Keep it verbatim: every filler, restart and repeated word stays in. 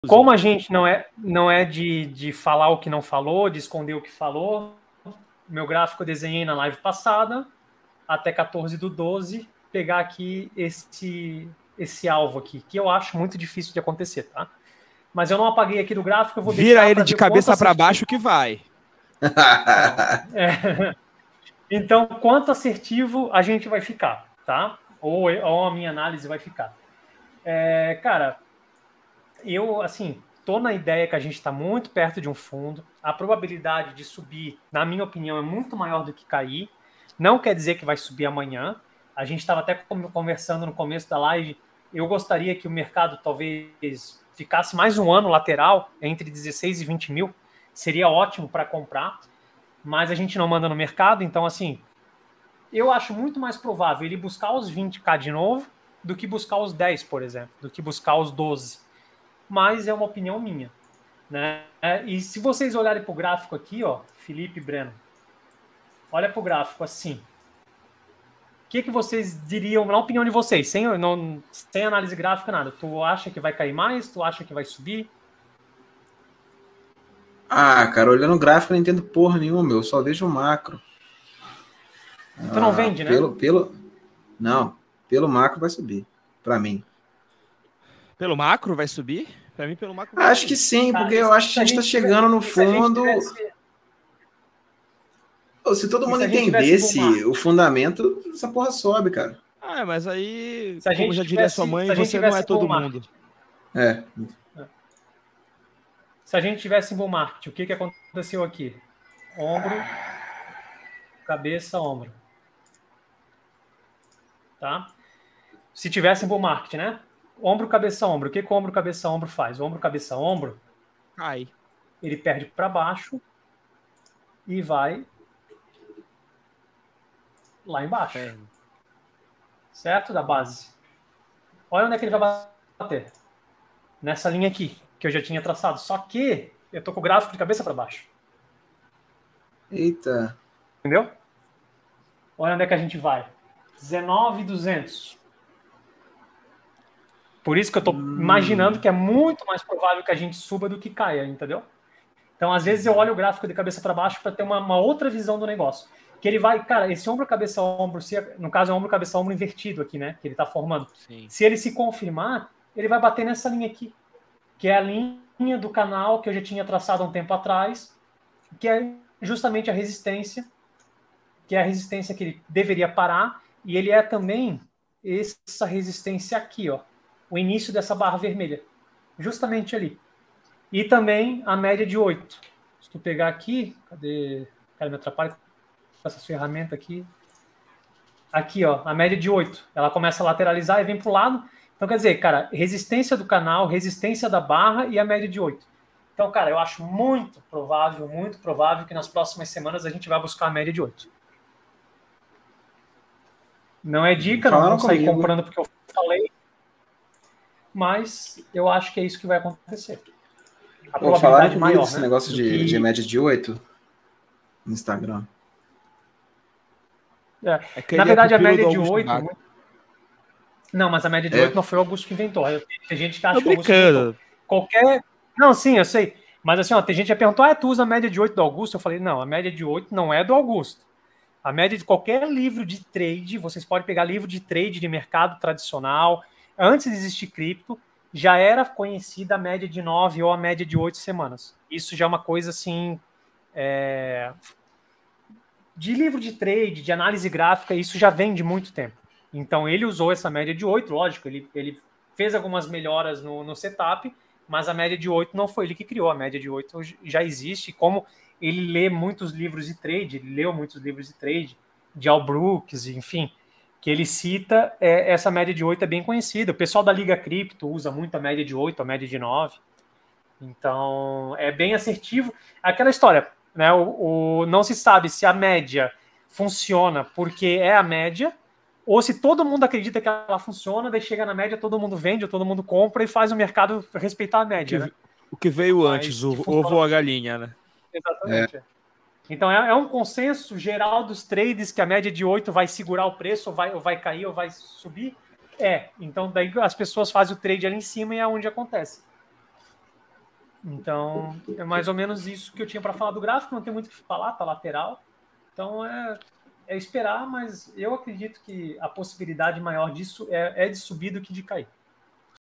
Como a gente não é, não é de, de falar o que não falou, de esconder o que falou, meu gráfico eu desenhei na live passada, até quatorze do doze, pegar aqui esse, esse alvo aqui, que eu acho muito difícil de acontecer, tá? Mas eu não apaguei aqui do gráfico, eu vou Vira deixar ele de cabeça para baixo que vai. É. Então, quanto assertivo a gente vai ficar, tá? Ou, ou a minha análise vai ficar. É, cara, eu, assim, tô na ideia que a gente está muito perto de um fundo. A probabilidade de subir, na minha opinião, é muito maior do que cair. Não quer dizer que vai subir amanhã. A gente estava até conversando no começo da live. Eu gostaria que o mercado talvez ficasse mais um ano lateral, entre dezesseis e vinte mil. Seria ótimo para comprar, mas a gente não manda no mercado. Então, assim, eu acho muito mais provável ele buscar os vinte K de novo do que buscar os dez, por exemplo, do que buscar os doze. Mas é uma opinião minha, né? E se vocês olharem para o gráfico aqui, ó, Felipe e Breno, olha para o gráfico assim. O que, que vocês diriam, na opinião de vocês, sem, não, sem análise gráfica, nada? Tu acha que vai cair mais? Tu acha que vai subir? Ah, cara, olhando o gráfico eu não entendo porra nenhuma, meu. Eu só vejo o macro. Tu não ah, vende, né? Pelo, pelo... Não, pelo macro vai subir, pra mim. Pelo macro vai subir? Pra mim, pelo macro vai Acho subir. que sim, Cara, porque e eu se acho que a gente tá tivesse- chegando no e se a gente fundo. tivesse- Pô, se todo e mundo se a gente tivesse entendesse bull market? o fundamento, essa porra sobe, cara. Ah, mas aí, Se a como gente já diria tivesse- sua mãe, se a gente você não é tivesse todo bull mundo. É. Se a gente tivesse em bull market, o que, que aconteceu aqui? Ombro, cabeça, ombro. Tá? Se tivesse em bull market, né? Ombro, cabeça, ombro. O que, que o ombro, cabeça, ombro faz? Ombro, cabeça, ombro, Cai. ele perde para baixo e vai lá embaixo. É. Certo? Da base. Olha onde é que ele vai bater. Nessa linha aqui, que eu já tinha traçado. Só que eu tô com o gráfico de cabeça para baixo. Eita. Entendeu? Olha onde é que a gente vai. dezenove mil e duzentos. Por isso que eu tô Hum. imaginando que é muito mais provável que a gente suba do que caia, entendeu? Então, às vezes, eu olho o gráfico de cabeça para baixo para ter uma, uma outra visão do negócio. Que ele vai, cara, esse ombro, cabeça, ombro, se, no caso é ombro, cabeça, ombro invertido aqui, né? Que ele tá formando. Sim. Se ele se confirmar, ele vai bater nessa linha aqui, que é a linha do canal que eu já tinha traçado há um tempo atrás, que é justamente a resistência, que é a resistência que ele deveria parar, e ele é também essa resistência aqui, ó, o início dessa barra vermelha, justamente ali. E também a média de oito. Se tu pegar aqui, cadê? Cara, me atrapalha com essa ferramenta aqui. Aqui, ó, a média de oito. Ela começa a lateralizar e vem para o lado. Então, quer dizer, cara, resistência do canal, resistência da barra e a média de oito. Então, cara, eu acho muito provável, muito provável que nas próximas semanas a gente vai buscar a média de oito. Não é dica, não Falaram vou sair comigo. comprando porque eu falei, mas eu acho que é isso que vai acontecer. A Pô, falaram probabilidade comigo maior, desse né? negócio do de, que- de média de oito no Instagram. É. É que Na ele verdade, é a pupilo média do de Augusto oito. Baco. Não, mas a média de É. oito não foi o Augusto que inventou. Tem gente que acha Tô que o Augusto inventou. brincando. Qualquer. Não, sim, eu sei. Mas assim, ó, tem gente que já perguntou: ah, tu usa a média de oito do Augusto? Eu falei: não, a média de oito não é do Augusto. A média de qualquer livro de trade, vocês podem pegar livro de trade de mercado tradicional, antes de existir cripto, já era conhecida a média de nove ou a média de oito semanas. Isso já é uma coisa assim. É... De livro de trade, de análise gráfica, isso já vem de muito tempo. Então ele usou essa média de oito, lógico, ele, ele fez algumas melhoras no, no setup, mas a média de oito não foi ele que criou, a média de oito já existe. Como ele lê muitos livros de trade, ele leu muitos livros de trade, de Al Brooks, enfim, que ele cita, é, essa média de oito é bem conhecida. O pessoal da Liga Cripto usa muito a média de oito, a média de nove. Então, é bem assertivo. Aquela história, né? O, o, não se sabe se a média funciona porque é a média, ou se todo mundo acredita que ela funciona, daí chega na média, todo mundo vende, ou todo mundo compra e faz o mercado respeitar a média. O que, né? o que veio Mas antes, o que funciona- ovo ou a galinha, né? Exatamente. é. Então é, é um consenso geral dos traders que a média de oito vai segurar o preço, ou vai, ou vai cair, ou vai subir. É, então daí as pessoas fazem o trade ali em cima e é onde acontece. Então, é mais ou menos isso que eu tinha para falar do gráfico, não tem muito o que falar, tá lateral. Então, é, é esperar, mas eu acredito que a possibilidade maior disso é, é de subir do que de cair.